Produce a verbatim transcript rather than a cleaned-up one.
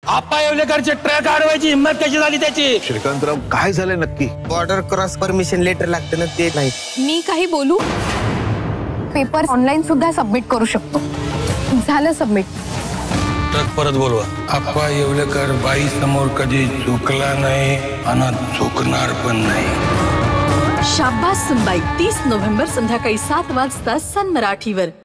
आपा येवलेकरचे ट्रक अडवायची हिंमत कशी झाली त्याची? श्रीकांतराव काय झालंय नक्की? बॉर्डर क्रॉस परमिशन लेटर लागतं ना, ते नाही. मी काही बोलू? पेपर ऑनलाईन सुद्धा सबमिट करू शकतो. झालं सबमिट. ट्रक परत बोलवा. आपा येवलेकर बाई समोर कधी चुकला नाही आणि चुकणार पण नाही. शाब्बास सुनबाई तीस नोव्हेंबर संध्याकाळी सात वाजता सन मराठीवर.